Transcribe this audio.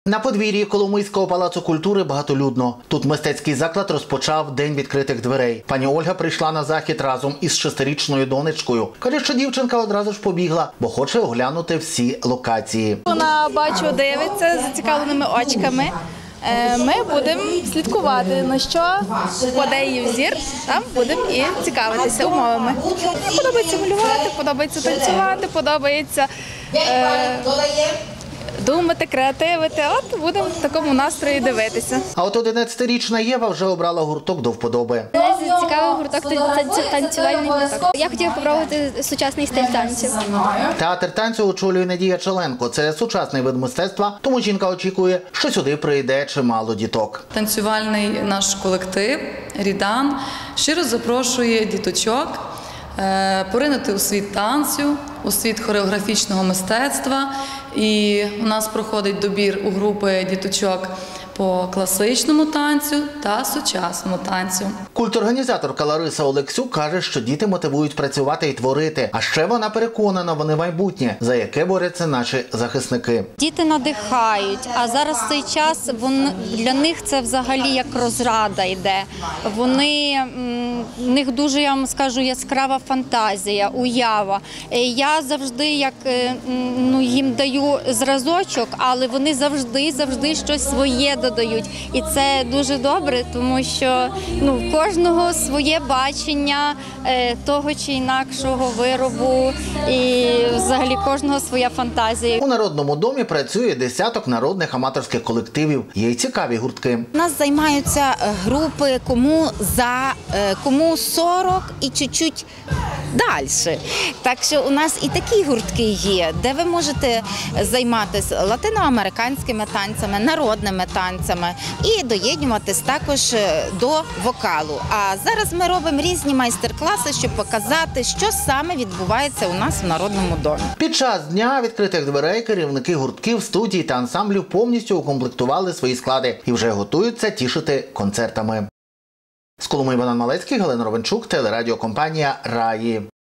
На подвір'ї Коломийського палацу культури багатолюдно. Тут мистецький заклад розпочав День відкритих дверей. Пані Ольга прийшла на захід разом із 6-річною донечкою. Каже, що дівчинка одразу ж побігла, бо хоче оглянути всі локації. Вона, бачу, дивиться зацікавленими очками. Ми будемо слідкувати, на що впаде її взір, там будемо і цікавитися умовами. Мені подобається малювати, подобається танцювати, подобається думати, креативити. От будемо в такому настрої дивитися. А от 11-річна Єва вже обрала гурток до вподоби. Мене цікавий гурток танцювальний гурток. Я хотіла спробувати сучасний стиль танців. Театр танцю очолює Надія Челенко. Це сучасний вид мистецтва, тому жінка очікує, що сюди прийде чимало діток. Танцювальний наш колектив «Рідан» щиро запрошує діточок поринути у світ танцю, у світ хореографічного мистецтва. І у нас проходить добір у групи діточок по класичному танцю та сучасному танцю. Культорганізаторка Лариса Олексюк каже, що діти мотивують працювати і творити. А ще вона переконана, вони майбутнє, за яке борються наші захисники. Діти надихають, а зараз цей час для них це взагалі як розрада йде. В них дуже, я вам скажу, яскрава фантазія, уява. Я завжди їм даю зразочок, але вони завжди щось своє додають. І це дуже добре, тому що в кожного своє бачення того чи інакшого виробу і взагалі кожного своя фантазія. У Народному домі працює десяток народних аматорських колективів. Є й цікаві гуртки. У нас займаються групи, кому 40 і чуть-чуть далі. Так що у нас і такі гуртки є, де ви можете займатися латиноамериканськими танцями, народними танцями і доєднуватись також до вокалу. А зараз ми робимо різні майстер-класи, щоб показати, що саме відбувається у нас в Народному домі. Під час Дня відкритих дверей керівники гуртків, студій та ансамблів повністю укомплектували свої склади і вже готуються тішити концертами. З Коломиї Богдан Малецький, Галина Ровенчук, телерадіокомпанія «Раї».